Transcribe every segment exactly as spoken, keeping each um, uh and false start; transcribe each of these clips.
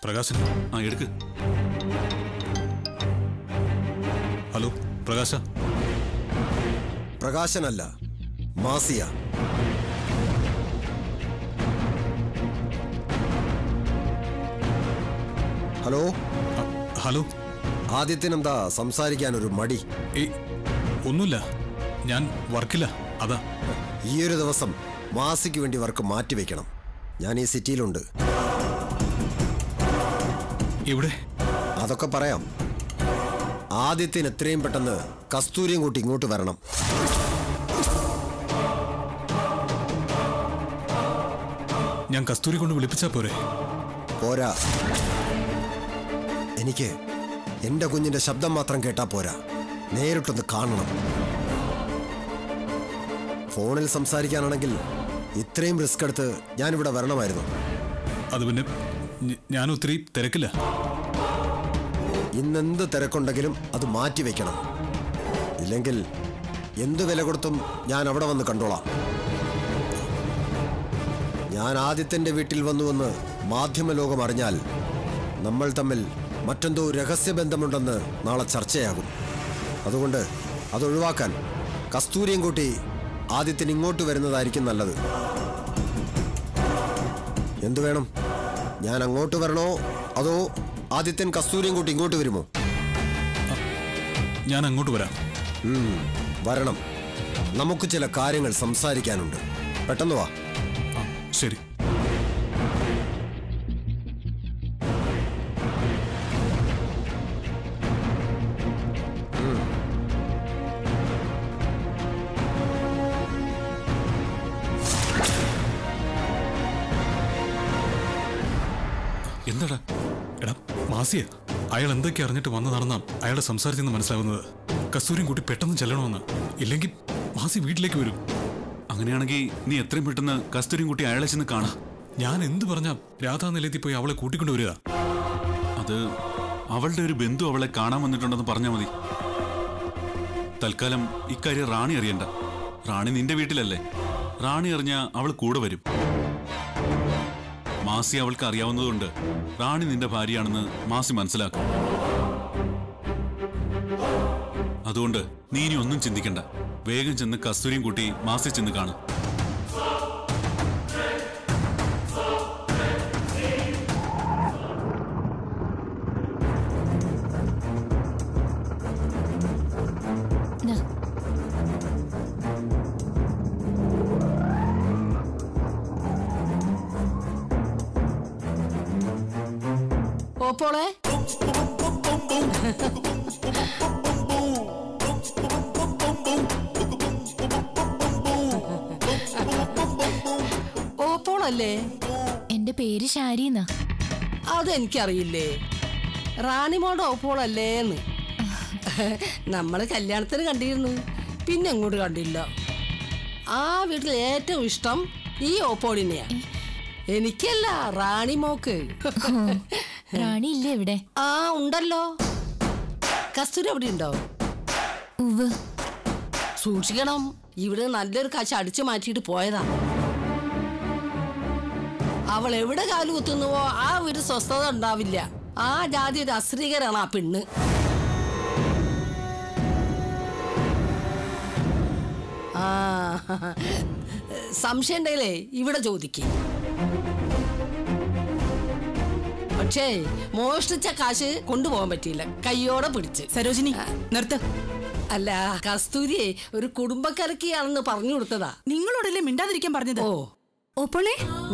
പ്രകാശൻ. ആ എടുക്ക്. ഹലോ പ്രകാശ. പ്രകാശനല്ല, മാസിയ. ഹലോ. ഹലോ. ആദിത്യനെന്താ സംസാരിക്കാനൊരു മടി? ഒന്നുമില്ല, ഞാൻ വർക്കില്ല, അതാ. ഈ ഒരു ദിവസം മാസിക്ക് വേണ്ടി വർക്ക് മാറ്റിവെക്കണം. ഞാൻ ഈ സിറ്റിയിലുണ്ട്. ഇവിടെ? അതൊക്കെ പറയാം. ആദിത്യന് എത്രയും പെട്ടെന്ന് കസ്തൂരിയും കൂട്ടി ഇങ്ങോട്ട് വരണം. ഞാൻ കസ്തൂരി കൊണ്ട് വിളിപ്പിച്ചാ പോരെ? പോരാ. എനിക്ക് എന്റെ കുഞ്ഞിന്റെ ശബ്ദം മാത്രം കേട്ടാ പോരാ, നേരിട്ടൊന്ന് കാണണം. ഫോണിൽ സംസാരിക്കാനാണെങ്കിൽ ഇത്രയും റിസ്ക് എടുത്ത് ഞാനിവിടെ വരണമായിരുന്നു. അത് പിന്നെ ഞാൻ ഒത്തിരി തിരക്കില്ല. ഇന്നെന്ത് തിരക്കുണ്ടെങ്കിലും അത് മാറ്റിവെക്കണം. ഇല്ലെങ്കിൽ എന്ത് വില കൊടുത്തും ഞാൻ അവിടെ വന്ന് കണ്ടോളാം. ഞാൻ ആദിത്യന്റെ വീട്ടിൽ വന്നുവെന്ന് മാധ്യമ ലോകം അറിഞ്ഞാൽ നമ്മൾ തമ്മിൽ മറ്റെന്തോ രഹസ്യബന്ധമുണ്ടെന്ന് നാളെ ചർച്ചയാകും. അതുകൊണ്ട് അതൊഴിവാക്കാൻ കസ്തൂരിയും കൂട്ടി ആദിത്യൻ ഇങ്ങോട്ട് വരുന്നതായിരിക്കും നല്ലത്. എന്തു വേണം? ഞാൻ അങ്ങോട്ട് വരണോ അതോ ആദിത്യൻ കസ്തൂരിയും കൂട്ടി ഇങ്ങോട്ട് വരുമോ? ഞാൻ അങ്ങോട്ട് വരാം. വരണം. നമുക്ക് ചില കാര്യങ്ങൾ സംസാരിക്കാനുണ്ട്. പെട്ടെന്ന് വാ. ശരി. എന്താടാ? എടാ മാസിയ, അയാൾ എന്തൊക്കെ അറിഞ്ഞിട്ട് വന്നതാണെന്നാ അയാളുടെ സംസാരത്തിൽ നിന്ന് മനസ്സിലാവുന്നത്. കസ്തൂരിയും കൂട്ടി പെട്ടെന്ന് ചെല്ലണമെന്ന്, ഇല്ലെങ്കിൽ മാസി വീട്ടിലേക്ക് വരും. അങ്ങനെയാണെങ്കിൽ നീ എത്രയും പെട്ടെന്ന് കസ്തൂരിയും കൂട്ടി അയാളെ ചെന്ന് കാണാം. ഞാൻ എന്ത് പറഞ്ഞാ രാധാ നിലയത്തിൽ പോയി അവളെ കൂട്ടിക്കൊണ്ട് വരിക? അത് അവളുടെ ഒരു ബന്ധു അവളെ കാണാൻ വന്നിട്ടുണ്ടെന്ന് പറഞ്ഞാൽ മതി. തൽക്കാലം ഇക്കാര്യം റാണി അറിയണ്ട. റാണി നിന്റെ വീട്ടിലല്ലേ. റാണി അറിഞ്ഞ അവൾ കൂടെ വരും. മാസി അവൾക്ക് അറിയാവുന്നതുകൊണ്ട് റാണി നിന്റെ ഭാര്യയാണെന്ന് മാസി മനസ്സിലാക്കും. അതുകൊണ്ട് നീ ഇനി ഒന്നും ചിന്തിക്കണ്ട. വേഗം ചെന്ന് കസ്തൂരിയും കൂട്ടി മാസി ചെന്ന് കാണും. ഓപ്പോളെ ഓപ്പോളല്ലേ? എന്റെ പേര് ഷാരിന്നാ. അതെനിക്കറിയില്ലേ. റാണിമോളുടെ ഓപ്പോളല്ലേന്ന്. നമ്മള് കല്യാണത്തിന് കണ്ടിരുന്നു, പിന്നെ അങ്ങോട്ട് കണ്ടില്ല. ആ വീട്ടിൽ ഏറ്റവും ഇഷ്ടം ഈ ഓപ്പോളിനെയാ. എനിക്കല്ല, റാണിമോക്ക്. റാണി ഇല്ലേ ഇവിടെ? ആ ഉണ്ടല്ലോ. കസ്തൂരി അവിടെ ഉണ്ടോ? സൂക്ഷിക്കണം, ഇവിടെ നല്ലൊരു കാശ് അടിച്ചു മാറ്റിയിട്ട് പോയതാ. അവൾ എവിടെ കാലു കുത്തുന്നുവോ ആ വീട് സ്വസ്ഥത ഉണ്ടാവില്ല. ആ ജാതി ഒരു അശ്രീകരാണ് ആ പെണ്ണ്. ആ സംശയം ഉണ്ടെങ്കിലേ ഇവിടെ ചോദിക്കേ. പക്ഷേ മോഷ്ടിച്ച കാശ് കൊണ്ടുപോകാൻ പറ്റിയില്ല, കയ്യോടെ പിടിച്ച്. സരോജിനി നിർത്ത്. അല്ല, കസ്തൂരിയെ ഒരു കുടുംബക്കലക്കിയാണെന്ന് പറഞ്ഞു കൊടുത്തതാ. നിങ്ങളോടല്ലേ മിണ്ടാതിരിക്കാൻ പറഞ്ഞത്? ഓ ഓപ്പോളെ,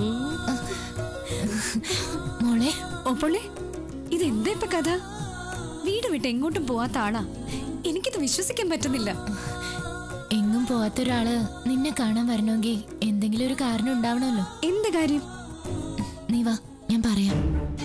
മോളെ ഓപ്പോളെ, ഇതെന്താ ഇപ്പൊ കഥ? വീട് വിട്ട് എങ്ങോട്ടും പോവാത്ത ആളാ. എനിക്കിത് വിശ്വസിക്കാൻ പറ്റുന്നില്ല. എങ്ങും പോവാത്ത ഒരാള് നിന്നെ കാണാൻ വരണമെങ്കിൽ എന്തെങ്കിലും ഒരു കാരണം ഉണ്ടാവണമല്ലോ. എന്ത് കാര്യം? നീ വാ, ഞാൻ പറയാം.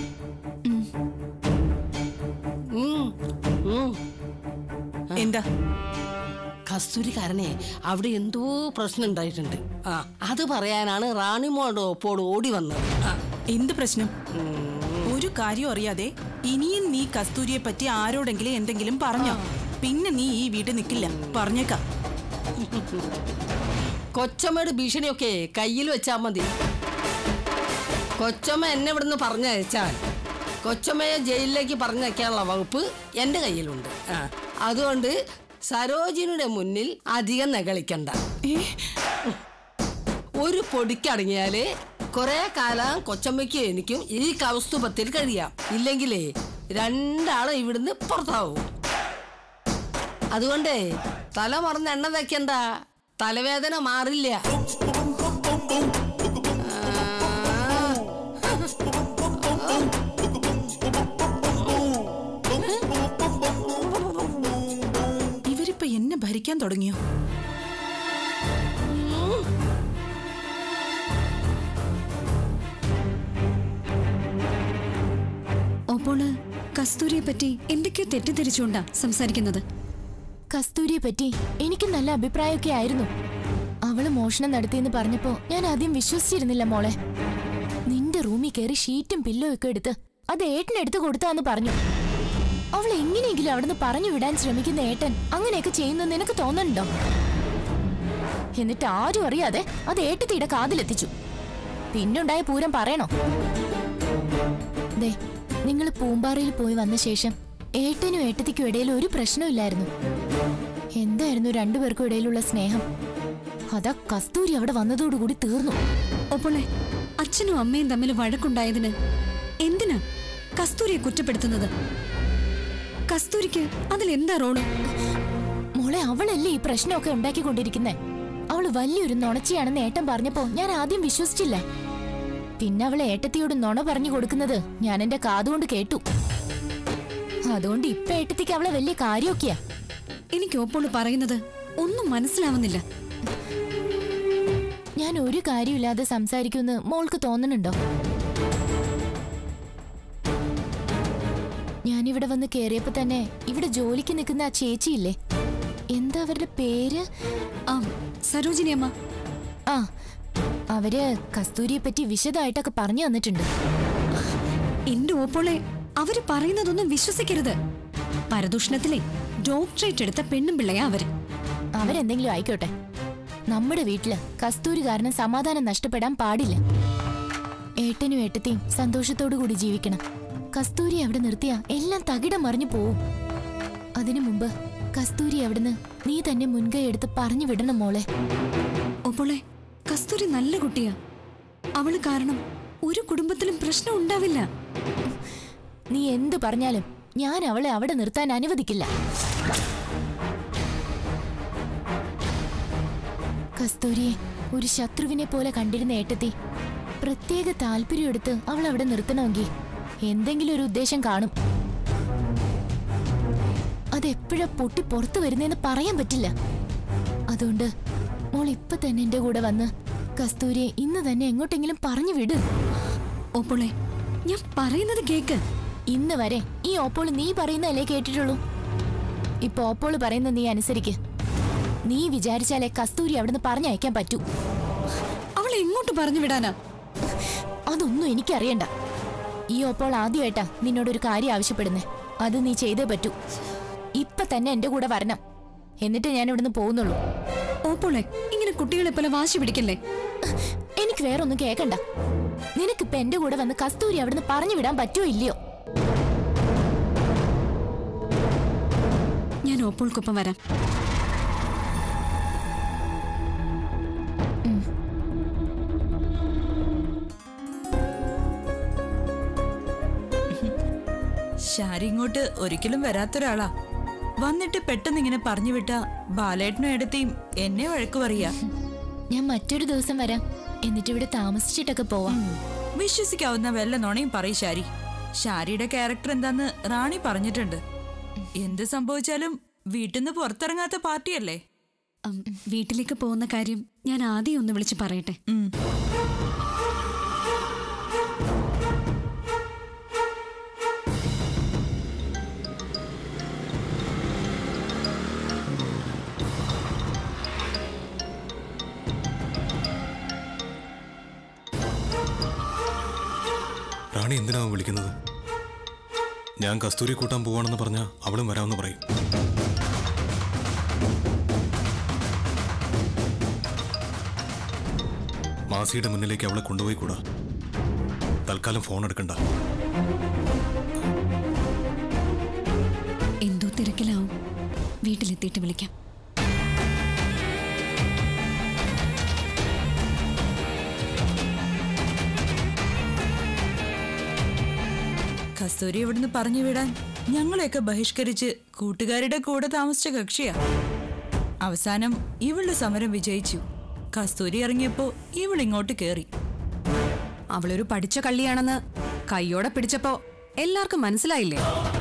എന്താ? കസ്തൂരി കാരണേ അവിടെ എന്തോ പ്രശ്നം ഉണ്ടായിട്ടുണ്ട്. ആ അത് പറയാനാണ് റാണിമോളുടെ ഒപ്പോട് ഓടി വന്നത്. എന്ത് പ്രശ്നം? ഒരു കാര്യം അറിയാതെ ഇനിയും നീ കസ്തൂരിയെ പറ്റി ആരോടെങ്കിലും എന്തെങ്കിലും പറഞ്ഞോ, പിന്നെ നീ ഈ വീട്ടിൽ നിൽക്കില്ല, പറഞ്ഞേക്കാം. കൊച്ചമ്മയുടെ ഭീഷണിയൊക്കെ കയ്യിൽ വെച്ചാ മതി. കൊച്ചമ്മ എന്നെ ഇവിടുന്ന് പറഞ്ഞയച്ചാൽ കൊച്ചമ്മയെ ജയിലിലേക്ക് പറഞ്ഞേക്കാനുള്ള വകുപ്പ് എൻ്റെ കയ്യിലുണ്ട്. ആ അതുകൊണ്ട് സരോജിനിയുടെ മുന്നിൽ അധികം നെകളിക്കണ്ട. ഒരു പൊടിക്കടങ്ങിയാല് കുറെ കാലം കൊച്ചമ്മയ്ക്കും എനിക്കും ഈ കൗസ്തുഭത്തിൽ കഴിയാം. ഇല്ലെങ്കിലേ രണ്ടാളും ഇവിടുന്ന് പുറത്താവും. അതുകൊണ്ടേ തല മറന്ന് എണ്ണ വെക്കണ്ട, തലവേദന മാറില്ല. ഇവരിപ്പോ എന്നെ ഭരിക്കാൻ തുടങ്ങിയോ? ഓപ്പോള് കസ്തൂരിയെ പറ്റി എന്തൊക്കെയോ തെറ്റിദ്ധരിച്ചുകൊണ്ടാ സംസാരിക്കുന്നത്. കസ്തൂരിയെ പറ്റി എനിക്ക് നല്ല അഭിപ്രായമൊക്കെ ആയിരുന്നു. അവള് മോഷണം നടത്തിയെന്ന് പറഞ്ഞപ്പോ ഞാൻ ആദ്യം വിശ്വസിച്ചിരുന്നില്ല മോളെ. നിന്റെ റൂമിൽ കയറി ഷീറ്റും പില്ലോ ഒക്കെ എടുത്ത് അത് ഏട്ടനെടുത്ത് കൊടുത്താന്ന് പറഞ്ഞു. അവൾ എങ്ങനെയെങ്കിലും അവിടുന്ന് പറഞ്ഞു വിടാൻ ശ്രമിക്കുന്ന ഏട്ടൻ അങ്ങനെയൊക്കെ ചെയ്യുന്നു നിനക്ക് തോന്നുന്നുണ്ടോ? എന്നിട്ട് ആരും അറിയാതെ അത് ഏട്ടത്തിയുടെ കാതിലെത്തിച്ചു. പിന്നുണ്ടായ പൂരം പറയണോ? ദേ, നിങ്ങൾ പൂമ്പാറയിൽ പോയി വന്ന ശേഷം ഏട്ടനും ഏട്ടത്തിക്കും ഇടയിൽ ഒരു പ്രശ്നമില്ലായിരുന്നു. എന്തായിരുന്നു രണ്ടുപേർക്കും ഇടയിലുള്ള സ്നേഹം? അതാ കസ്തൂരി അവിടെ വന്നതോടുകൂടി തീർന്നു. ഓപ്പോളെ അച്ഛനും അമ്മയും തമ്മിൽ വഴക്കുണ്ടായതിന് എന്തിനാ കസ്തൂരിയെ കുറ്റപ്പെടുത്തുന്നത്? കസ്തൂരിക്ക് അതിൽ എന്താ റോള്? മോളെ, അവളല്ലേ ഈ പ്രശ്നമൊക്കെ ഉണ്ടാക്കിക്കൊണ്ടിരിക്കുന്നേ. അവള് വലിയൊരു നുണച്ചിയാണെന്ന് ഏട്ടൻ പറഞ്ഞപ്പോ ഞാൻ ആദ്യം വിശ്വസിച്ചില്ല. പിന്നെ അവളെ ഏട്ടത്തിയോട് നുണ പറഞ്ഞു കൊടുക്കുന്നത് ഞാൻ എന്റെ കാതുകൊണ്ട് കേട്ടു. അതുകൊണ്ട് ഇപ്പൊ ഏട്ടത്തിക്ക് അവളെ വലിയ കാര്യമൊക്കെയാ. എനിക്ക് ഓപ്പോള് പറയുന്നത് ഒന്നും മനസ്സിലാവുന്നില്ല. ഞാൻ ഒരു കാര്യമില്ലാതെ സംസാരിക്കുമെന്ന് മോൾക്ക് തോന്നുന്നുണ്ടോ? ഞാനിവിടെ വന്ന് കേറിയപ്പോ തന്നെ ഇവിടെ ജോലിക്ക് നിൽക്കുന്ന ആ ചേച്ചിയില്ലേ, എന്താ അവരുടെ പേര്? ആ സരോജിനി അമ്മ. ആ, അവര് കസ്തൂരിയെ പറ്റി വിശദമായിട്ടൊക്കെ പറഞ്ഞു തന്നിട്ടുണ്ട്. എന്റെ ഓപ്പോളെ അവര് പറയുന്നതൊന്നും വിശ്വസിക്കരുത്. പരദൂഷണത്തിലെ ഡോക്ടറേറ്റ് എടുത്ത പെണ്ണും പിള്ളയാ അവര്. അവരെന്തെങ്കിലും ആയിക്കോട്ടെ, നമ്മുടെ വീട്ടില് കസ്തൂരി കാരണം സമാധാനം നഷ്ടപ്പെടാൻ പാടില്ല. ഏട്ടനും ഏട്ടത്തെയും സന്തോഷത്തോടു കൂടി ജീവിക്കണം. കസ്തൂരി അവിടെ നിർത്തിയാ എല്ലാം തകിടം മറിഞ്ഞു പോവും. അതിനു മുമ്പ് കസ്തൂരി അവിടുന്ന് നീ തന്നെ മുൻകൈ എടുത്ത് പറഞ്ഞു വിടണം മോളെ. ഓപ്പോളെ കസ്തൂരി നല്ല കുട്ടിയാ. അവള് കാരണം ഒരു കുടുംബത്തിലും പ്രശ്നം ഉണ്ടാവില്ല. നീ എന്ത് പറഞ്ഞാലും ഞാൻ അവളെ അവിടെ നിർത്താൻ അനുവദിക്കില്ല. കസ്തൂരിയെ ഒരു ശത്രുവിനെ പോലെ കണ്ടിരുന്ന ഏട്ടത്തി പ്രത്യേക താല്പര്യം എടുത്ത് അവൾ അവിടെ നിർത്തണമെങ്കിൽ എന്തെങ്കിലും ഒരു ഉദ്ദേശം കാണും. അതെപ്പോഴാ പൊട്ടി പുറത്തു വരുന്നതെന്ന് പറയാൻ പറ്റില്ല. അതുകൊണ്ട് മോൾ ഇപ്പൊ തന്നെ എന്റെ കൂടെ വന്ന് കസ്തൂരിയെ ഇന്ന് തന്നെ എങ്ങോട്ടെങ്കിലും പറഞ്ഞു വിട്. ഓപ്പോളെ ഞാൻ പറയുന്നത് കേക്ക്. ഇന്ന് വരെ ഈ ഓപ്പോള് നീ പറയുന്നതല്ലേ കേട്ടിട്ടുള്ളൂ. ഇപ്പൊ ഓപ്പോള് പറയുന്ന നീ അനുസരിക്ക്. നീ വിചാരിച്ചാലേ കസ്തൂരി അവിടുന്ന് പറഞ്ഞയക്കാൻ പറ്റൂ. അവൾ എങ്ങോട്ട് പറഞ്ഞു വിടാനാ? അതൊന്നും എനിക്കറിയണ്ട. ഈ ഓപ്പോൾ ആദ്യമായിട്ടാ നിന്നോടൊരു കാര്യം ആവശ്യപ്പെടുന്നേ. അത് നീ ചെയ്തേ പറ്റൂ. ഇപ്പൊ തന്നെ എന്റെ കൂടെ വരണം, എന്നിട്ട് ഞാൻ ഇവിടുന്ന് പോകുന്നുള്ളൂ. ഓപ്പോളെ ഇങ്ങനെ കുട്ടികളെ പോലെ വാശി പിടിക്കല്ലേ. എനിക്ക് വേറൊന്നും കേക്കണ്ട. നിനക്കിപ്പൊ എന്റെ കൂടെ വന്ന് കസ്തൂരി അവിടുന്ന് പറഞ്ഞു വിടാൻ പറ്റുമോ ഇല്ലയോ? ഞാൻ ഓപ്പോൾക്കൊപ്പം വരാം. ശാരി ഇങ്ങോട്ട് ഒരിക്കലും വരാത്തൊരാളാ. വന്നിട്ട് പെട്ടെന്ന് ഇങ്ങനെ പറഞ്ഞു വിട്ട ബാലേട്ടനും എടുത്തിയും എന്നെ വഴക്ക് പറയാ. ഞാൻ മറ്റൊരു ദിവസം വരാം, എന്നിട്ട് ഇവിടെ താമസിച്ചിട്ടൊക്കെ പോവാം. വിശ്വസിക്കാവുന്ന വല്ല നുണയും പറയും ശാരി. ശാരിയുടെ ക്യാരക്ടർ എന്താന്ന് റാണി പറഞ്ഞിട്ടുണ്ട്. എന്ത് സംഭവിച്ചാലും വീട്ടിൽ നിന്ന് പുറത്തിറങ്ങാത്ത പാർട്ടിയല്ലേ. വീട്ടിലേക്ക് പോകുന്ന കാര്യം ഞാൻ ആദ്യം ഒന്ന് വിളിച്ച് പറയട്ടെ. റാണി എന്തിനാവും വിളിക്കുന്നത്? ഞാൻ കസ്തൂരി കൂട്ടാൻ പോവാണെന്ന് പറഞ്ഞാൽ അവളും വരാമെന്ന് പറയും. മാസിയുടെ മുന്നിലേക്ക് അവളെ കൊണ്ടുപോയി കൂടാ. തൽക്കാലം ഫോൺ എടുക്കണ്ട. തിരക്കിലാവും. വീട്ടിലെത്തിയിട്ട് വിളിക്കാം. കസ്തൂരി ഇവിടുന്ന് പറഞ്ഞു വിടാൻ ഞങ്ങളെയൊക്കെ ബഹിഷ്കരിച്ച് കൂട്ടുകാരുടെ കൂടെ താമസിച്ച കക്ഷിയാ. അവസാനം ഇവളുടെ സമരം വിജയിച്ചു. കസ്തൂരി ഇറങ്ങിയപ്പോ ഇവൾ ഇങ്ങോട്ട് കേറി. അവളൊരു പഠിച്ച കള്ളിയാണെന്ന് കൈയോടെ പിടിച്ചപ്പോ എല്ലാവർക്കും മനസ്സിലായില്ലേ?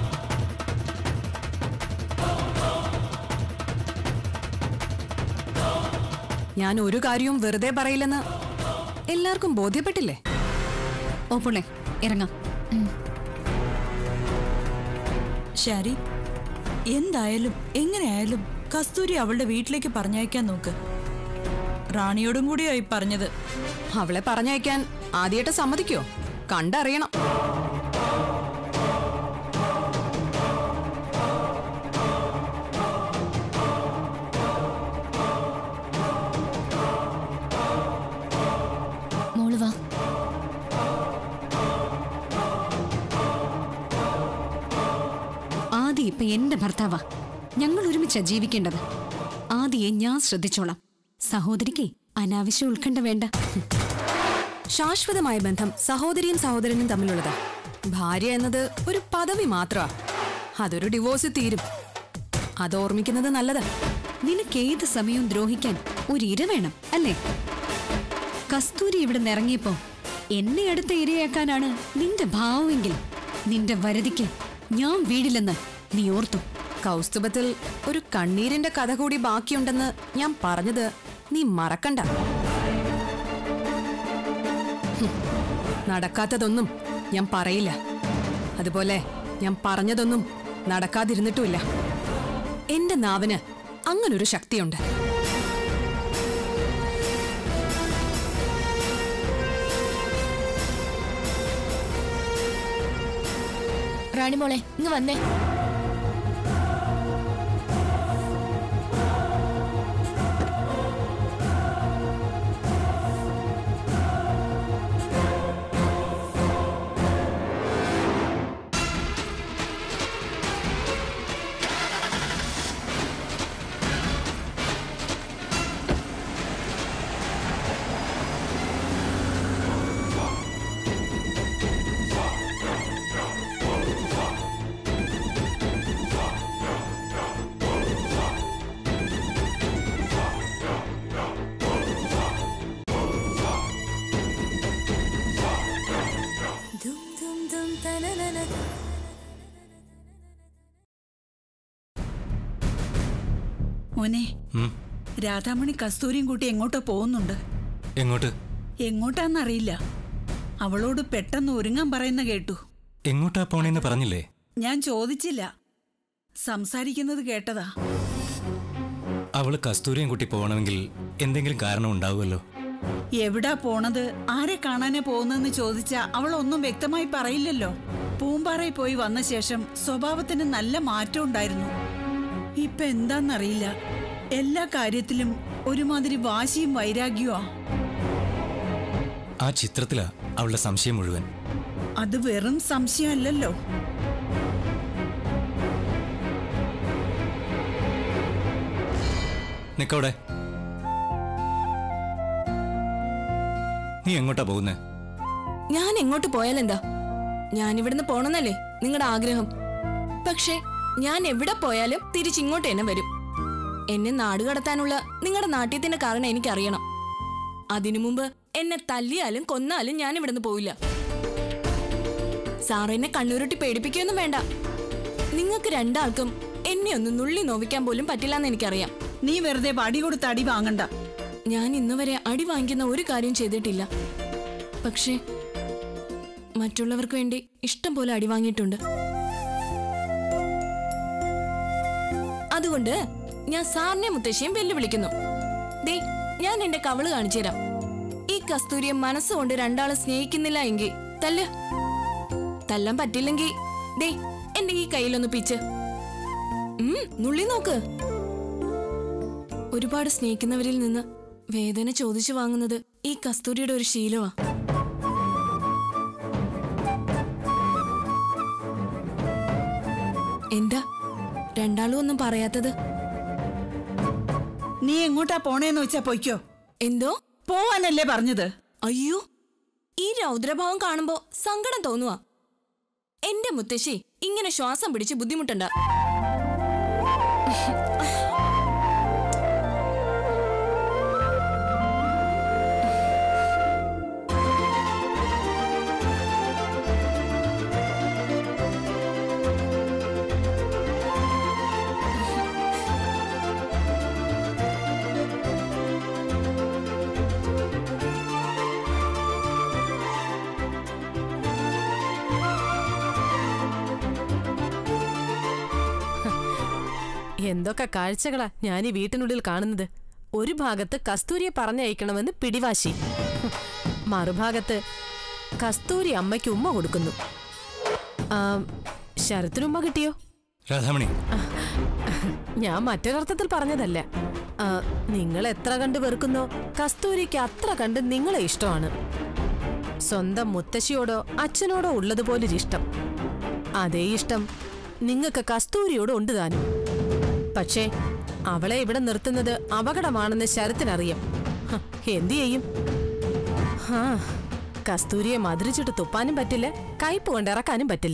ഞാൻ ഒരു കാര്യവും വെറുതെ പറയില്ലെന്ന് എല്ലാവർക്കും ബോധ്യപ്പെട്ടില്ലേ? ഓ പുള്ളേ, ഇറങ്ങാം. ശാരി, എന്തായാലും എങ്ങനെയായാലും കസ്തൂരി അവളുടെ വീട്ടിലേക്ക് പറഞ്ഞയക്കാൻ നോക്ക്. റാണിയോടും കൂടിയായി പറഞ്ഞത്. അവളെ പറഞ്ഞയക്കാൻ ആദ്യമായിട്ട് സമ്മതിക്കോ? കണ്ടറിയണം. മോള് വാ. ആദി ഇപ്പൊ എന്റെ ഭർത്താവാ. ഞങ്ങൾ ഒരുമിച്ചാ ജീവിക്കേണ്ടത്. ആദിയെ ഞാൻ ശ്രദ്ധിച്ചോളാം. സഹോദരിക്ക് അനാവശ്യ ഉത്കണ്ഠ വേണ്ട. ശാശ്വതമായ ബന്ധം സഹോദരിയും സഹോദരനും തമ്മിലുള്ളതാ. ഭാര്യ എന്നത് ഒരു പദവി മാത്രമാ. അതൊരു ഡിവോഴ്സ് തീരും. അത് ഓർമ്മിക്കുന്നത് നല്ലതാ. നിനക്ക് ഏത് സമയവും ദ്രോഹിക്കാൻ ഒരു ഇര വേണം, അല്ലേ? കസ്തൂരി ഇവിടെ നിറങ്ങിയപ്പോ എന്നെ അടുത്ത ഇരയാക്കാനാണ് നിന്റെ ഭാവമെങ്കിൽ നിന്റെ വരതിക്ക് ഞാൻ വീടില്ലെന്ന് നീ ഓർത്തു. കൗസ്തുഭത്തിൽ ഒരു കണ്ണീരിന്റെ കഥ കൂടി ബാക്കിയുണ്ടെന്ന് ഞാൻ പറഞ്ഞത് നീ മറക്കണ്ട. നടക്കാത്തതൊന്നും ഞാൻ പറയില്ല. അതുപോലെ ഞാൻ പറഞ്ഞതൊന്നും നടക്കാതിരുന്നിട്ടുമില്ല. എന്റെ നാവിന് അങ്ങനൊരു ശക്തിയുണ്ട്. റാണിമോളെ, ഇങ്ങ് വന്നേ. മോനെ, രാധാമണി കസ്തൂരിയും കൂട്ടി എങ്ങോട്ടോ പോകുന്നുണ്ട്. എങ്ങോട്ട്? എങ്ങോട്ടാന്നറിയില്ല. അവളോട് പെട്ടെന്ന് ഒരുങ്ങാൻ പറയുന്ന കേട്ടു. എങ്ങോട്ടാ പോണേന്ന് പറഞ്ഞില്ലേ? ഞാൻ ചോദിച്ചില്ല, സംസാരിക്കുന്നത് കേട്ടതാ. അവള് കസ്തൂരിയും കൂട്ടി പോകണമെങ്കിൽ എന്തെങ്കിലും കാരണം ഉണ്ടാവുമല്ലോ. എവിടാ പോണത്, ആരെ കാണാനാ പോകുന്നതെന്ന് ചോദിച്ചാ അവൾ ഒന്നും വ്യക്തമായി പറയില്ലല്ലോ. പൂമ്പാറയിൽ പോയി വന്ന ശേഷം സ്വഭാവത്തിന് നല്ല മാറ്റം ഉണ്ടായിരുന്നു. ഇപ്പൊ എന്താന്നറിയില്ല, എല്ലാ കാര്യത്തിലും ഒരുമാതിരി വാശിയും വൈരാഗ്യമാ. ആ ചിത്രത്തിലാ അവളുടെ സംശയം മുഴുവൻ. അത് വെറും സംശയമല്ലല്ലോ. നിക്കവിടെ. നീ എങ്ങോട്ടാ പോകുന്നേ? ഞാൻ എങ്ങോട്ട് പോയാലെന്താ? ഞാൻ ഇവിടുന്ന് പോണെന്നല്ലേ നിങ്ങളുടെ ആഗ്രഹം. പക്ഷേ ഞാൻ എവിടെ പോയാലും തിരിച്ചിങ്ങോട്ട് തന്നെ വരും. എന്നെ നാട് കടത്താനുള്ള നിങ്ങളുടെ നാട്യത്തിന്റെ കാരണം എനിക്കറിയണം. അതിനു മുമ്പ് എന്നെ തല്ലിയാലും കൊന്നാലും ഞാൻ ഇവിടുന്ന് പോയില്ല. സാർ എന്നെ കണ്ണൂരുട്ടി പേടിപ്പിക്കുകയൊന്നും വേണ്ട. നിങ്ങൾക്ക് രണ്ടാൾക്കും എന്നെ ഒന്ന് നുള്ളി നോവിക്കാൻ പോലും പറ്റില്ലെന്ന് എനിക്കറിയാം. നീ വെറുതെ അടി കൊടുത്ത് അടി വാങ്ങണ്ട. ഞാൻ ഇന്നുവരെ അടി വാങ്ങിക്കുന്ന ഒരു കാര്യം ചെയ്തിട്ടില്ല. പക്ഷേ മറ്റുള്ളവർക്ക് വേണ്ടി ഇഷ്ടം പോലെ അടി വാങ്ങിയിട്ടുണ്ട്. അതുകൊണ്ട് ഞാൻ സാറിനെ മുത്തശ്ശിയും വെല്ലുവിളിക്കുന്നു. ദേ, ഞാൻ എന്റെ കവള് കാണിച്ചു തരാം. ഈ കസ്തൂരിയെ മനസ്സുകൊണ്ട് രണ്ടാളെ സ്നേഹിക്കുന്നില്ല എങ്കിൽ തല്ല. തല്ലാൻ പറ്റില്ലെങ്കിൽ ദേ എന്റെ ഈ കയ്യിലൊന്ന് പിച്ച് നുള്ളി നോക്ക്. ഒരുപാട് സ്നേഹിക്കുന്നവരിൽ നിന്ന് വേദന ചോദിച്ചു വാങ്ങുന്നത് ഈ കസ്തൂരിയുടെ ഒരു ശീലമാ. എന്താ രണ്ടാളും ഒന്നും പറയാത്തത്? നീ എങ്ങോട്ടാ പോണേന്ന് വെച്ചാ പൊയ്ക്കോ. എന്തോ പോവാനല്ലേ പറഞ്ഞത്? അയ്യോ, ഈ രൗദ്രഭാവം കാണുമ്പോ സങ്കടം തോന്നുവാ. എന്റെ മുത്തശ്ശി ഇങ്ങനെ ശ്വാസം പിടിച്ച് ബുദ്ധിമുട്ടണ്ട. എന്തൊക്കെ കാഴ്ചകളാ ഞാൻ ഈ വീട്ടിനുള്ളിൽ കാണുന്നത്. ഒരു ഭാഗത്ത് കസ്തൂരിയെ പറഞ്ഞയക്കണമെന്ന് പിടിവാശി, മറുഭാഗത്ത് കസ്തൂരി അമ്മയ്ക്ക് ഉമ്മ കൊടുക്കുന്നു. ശരത്തിന് ഉമ്മ കിട്ടിയോ? രാധാമണി, ഞാൻ മറ്റൊരർത്ഥത്തിൽ പറഞ്ഞതല്ല. നിങ്ങൾ എത്ര കണ്ട് വെറുക്കുന്നോ കസ്തൂരിക്ക് അത്ര കണ്ട് നിങ്ങളെ ഇഷ്ടമാണ്. സ്വന്തം മുത്തശ്ശിയോടോ അച്ഛനോടോ ഉള്ളതുപോലൊരിഷ്ടം, അതേ ഇഷ്ടം നിങ്ങൾക്ക് കസ്തൂരിയോട് ഉണ്ട് താനും. പക്ഷേ അവളെ ഇവിടെ നിർത്തുന്നത് അപകടമാണെന്ന് ശരത്തിനറിയാം. എന്തു ചെയ്യും? ഹാ, കസ്തൂരിയെ മധുരിച്ചിട്ട് തുപ്പാനും പറ്റില്ല, കയ്പ് കൊണ്ടിറക്കാനും പറ്റില്ല.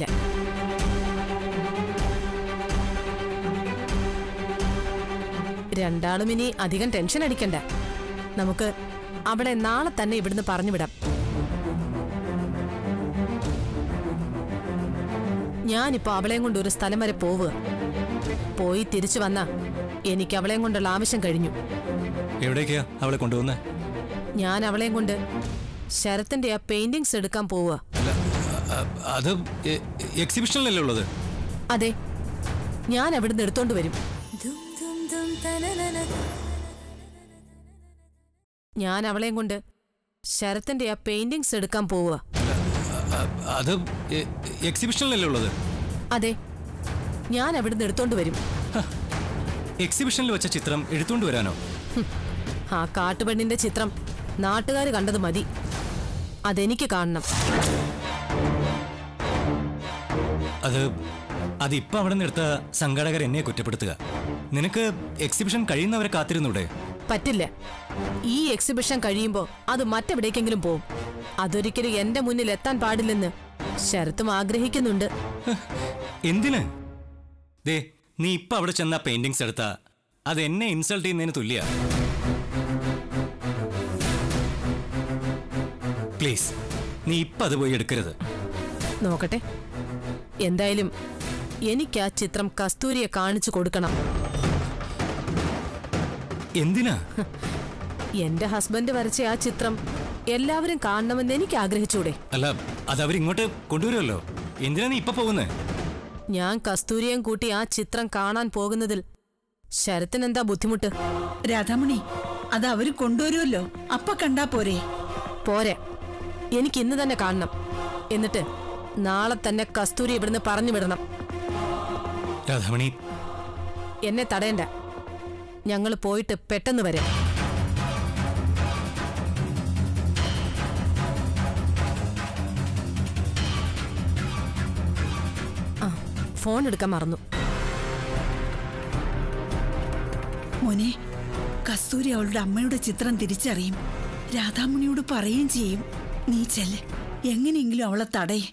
രണ്ടാളും ഇനി അധികം ടെൻഷൻ അടിക്കണ്ട. നമുക്ക് അവളെ നാളെ തന്നെ ഇവിടുന്ന് പറഞ്ഞുവിടാം. ഞാനിപ്പോ അവളെയും കൊണ്ട് ഒരു സ്ഥലം വരെ പോവുക. പോയി തിരിച്ചു വന്നാ എനിക്ക് അവളെയും കൊണ്ടുള്ള ആവശ്യം കഴിഞ്ഞു. എവിടേക്കാ അവളെ കൊണ്ടുപോകുന്നേ? ഞാൻ അവളെയും കൊണ്ട് ശരത്തിന്റെ ആ പെയിന്റിങ്സ് എടുക്കാൻ പോവുക. അത് എക്സിബിഷനിലല്ലേ ഉള്ളത്? അതെ, ഞാൻ അവിടുന്ന് എടുത്തോണ്ട് വരും. ഞാൻ അവളെയും കൊണ്ട് ശരത്തിന്റെ ആ പെയിന്റിങ്സ് എടുക്കാൻ പോവുക. അത് എക്സിബിഷനിലല്ലേ ഉള്ളത്? അതെ, ഞാൻ അവിടുന്ന് എടുത്തോണ്ട് വരും. എക്സിബിഷനിൽ വെച്ച ചിത്രം എടുത്തോണ്ട് വരാനോ? ആ കാട്ടുപെണ്ണിന്റെ ചിത്രം നാട്ടുകാർ കണ്ടത് മതി, അതെനിക്ക് കാണണം. അത് അതിപ്പോ അവിടെ നിന്ന് എടുത്ത സംഘാടകർ എന്നെ കുറ്റപ്പെടുത്തുക. നിനക്ക് എക്സിബിഷൻ കഴിയുന്നവരെ കാത്തിരുന്നൂടെ? പറ്റില്ല. ഈ എക്സിബിഷൻ കഴിയുമ്പോ അത് മറ്റെവിടേക്കെങ്കിലും പോവും. അതൊരിക്കലും എന്റെ മുന്നിൽ എത്താൻ പാടില്ലെന്ന് ശരത്തും ആഗ്രഹിക്കുന്നുണ്ട്. എന്തിന്? ദേ, നീ ഇപ്പൊ അവിടെ ചെന്ന പെയിന്റിങ്സ് എടുത്താ അത് എന്നെ ഇൻസൾട്ട് ചെയ്യുന്നതിന് തുല്യ. പ്ലീസ്, നീ ഇപ്പൊ അത് പോയി എടുക്കരുത്. നോക്കട്ടെ, എന്തായാലും എനിക്ക് ആ ചിത്രം കസ്തൂരിയെ കാണിച്ചു കൊടുക്കണം. എന്തിനാ? എന്റെ ഹസ്ബൻഡ് വരച്ച ആ ചിത്രം എല്ലാവരും കാണണമെന്ന് എനിക്ക് ആഗ്രഹിച്ചൂടെ? അല്ല, അത് അവരിങ്ങോട്ട് കൊണ്ടുവരുമല്ലോ. എന്തിനാ നീ ഇപ്പൊ പോകുന്നേ? ഞാൻ കസ്തൂരിയും കൂട്ടി ആ ചിത്രം കാണാൻ പോകുന്നതിൽ ശരത്തിനെന്താ ബുദ്ധിമുട്ട്? രാധാമണി, അത് അവര് കൊണ്ടുവരുമല്ലോ, അപ്പ കണ്ടാ പോരെ? പോരെ, എനിക്ക് ഇന്ന് തന്നെ കാണണം. എന്നിട്ട് നാളെ തന്നെ കസ്തൂരി ഇവിടുന്ന് പറഞ്ഞു വിടണം. രാധാമണി, എന്നെ തടയണ്ട. ഞങ്ങൾ പോയിട്ട് പെട്ടെന്ന് വരാം. ആ, ഫോൺ എടുക്കാൻ മറന്നു. മോനെ, കസ്തൂരി അവളുടെ അമ്മയുടെ ചിത്രം തിരിച്ചറിയും. രാധാമണിയോട് പറയുകയും ചെയ്യും. നീ ചെല്ല്, എങ്ങനെയെങ്കിലും അവളെ തടയേ.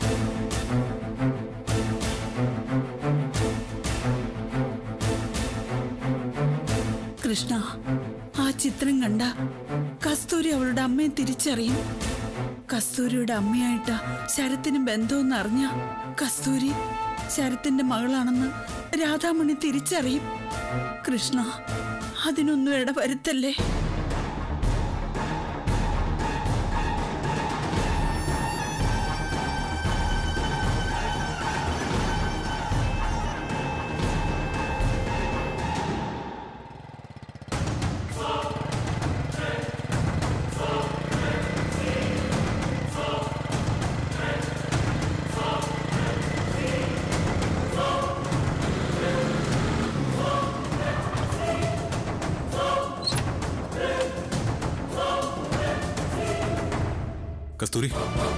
കൃഷ്ണ, ആ ചിത്രം കണ്ട കസ്തൂരി അവളുടെ അമ്മയെ തിരിച്ചറിയും. കസ്തൂരിയുടെ അമ്മയായിട്ടാ ശരത്തിന് ബന്ധമെന്ന് അറിഞ്ഞ കസ്തൂരി ശരത്തിന്റെ മകളാണെന്ന് രാധാമണി തിരിച്ചറിയും. കൃഷ്ണ, അതിനൊന്നും ഇടവരുത്തല്ലേ. കസ്തൂരി,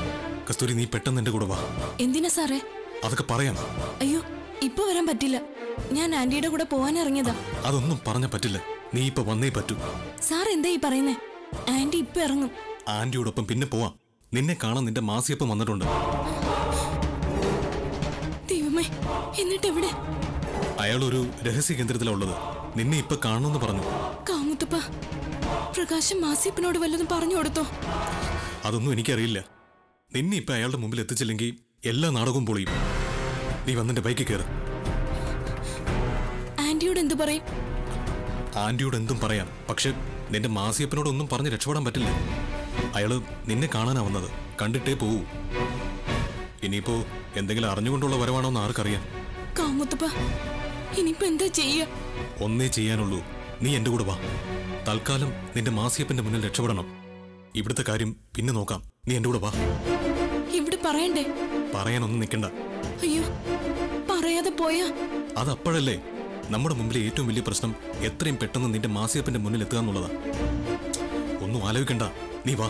കസ്തൂരി, നീ പെട്ടെന്ന് എന്റെ കൂടെ വാ. എന്തിനാ സാറേ? അതൊക്കെ പറയാം. അയ്യോ, ഇപ്പൊ വരാൻ പറ്റില്ല. ഞാൻ ആന്റിയുടെ കൂടെ പോവാൻ ഇറങ്ങിയതാ. അതൊന്നും പറഞ്ഞ പറ്റില്ല. നീ ഇപ്പൊ വന്നേ പറ്റൂ. സാർ എന്താ ഈ പറയുന്നേ? ആന്റി ഇപ്പൊ ഇറങ്ങും. ആന്റിയോടൊപ്പം പിന്നെ പോവാം. നിന്നെ കാണാൻ നിന്റെ മാസിയപ്പം വന്നിട്ടുണ്ട്. ദൈവമേ, എന്നിട്ട് എവിടെ? അയാളൊരു രഹസ്യ കേന്ദ്രത്തിലുള്ളത്. നിന്നെ ഇപ്പൊ കാണണമെന്ന് പറഞ്ഞു. കാമുത്തപ്പ, പ്രകാശം മാസിയപ്പനോട് വല്ലതും പറഞ്ഞു കൊടുത്തോ? അതൊന്നും എനിക്കറിയില്ല. നിന്നെ ഇപ്പൊ അയാളുടെ മുമ്പിൽ എത്തിച്ചില്ലെങ്കിൽ എല്ലാ നാടകവും പൊളിയും. നീ വന്നിന്റെ ബൈക്കിൽ കയറ്. ആന്റിയോട് എന്തു പറയും? ആന്റിയോട് എന്തും പറയാം. പക്ഷെ നിന്റെ മാസിയപ്പനോടൊന്നും പറഞ്ഞ് രക്ഷപ്പെടാൻ പറ്റില്ല. അയാള് നിന്നെ കാണാനാ വന്നത്. കണ്ടിട്ടേ പോവൂ. ഇനിയിപ്പോ എന്തെങ്കിലും അറിഞ്ഞുകൊണ്ടുള്ള വരവാണോന്ന് ആർക്കറിയാം? കാമുത്തപ്പ, ഇനിയിപ്പോ എന്താ ചെയ്യാ? ഒന്നേ ചെയ്യാനുള്ളൂ. നീ എന്റെ കൂടെ വാ. തൽക്കാലം നിന്റെ മാസിയപ്പന്റെ മുന്നിൽ രക്ഷപ്പെടണം. ഇവിടുത്തെ കാര്യം പിന്നെ നോക്കാം. നീ എന്റെ കൂടെ വാ. ഇവിടെ പറയണ്ടേ? പറയാനൊന്നും നിൽക്കണ്ട. അയ്യോ, പറയാതെ പോയാ? അതപ്പോഴല്ലേ നമ്മുടെ മുമ്പിലെ ഏറ്റവും വലിയ പ്രശ്നം എത്രയും പെട്ടെന്ന് നിന്റെ മാസിയപ്പന്റെ മുന്നിൽ എത്തുക എന്നുള്ളതാ. ഒന്നും ആലോചിക്കണ്ട, നീ വാ.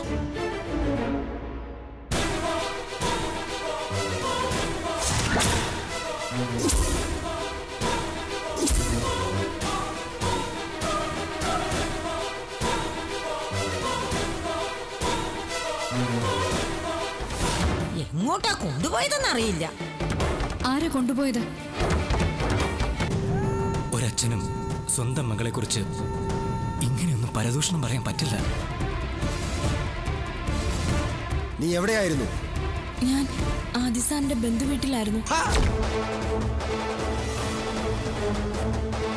എങ്ങോട്ടാ കൊണ്ടുപോയതെന്നറിയില്ല. ആരാ കൊണ്ടുപോയത്? ഒരച്ഛനും സ്വന്തം മകളെ കുറിച്ച് ഇങ്ങനെയൊന്നും പരദൂഷണം പറയാൻ പറ്റില്ല. നീ എവിടെയായിരുന്നു? ഞാൻ ആദിസാറിന്റെ ബന്ധുവീട്ടിലായിരുന്നു.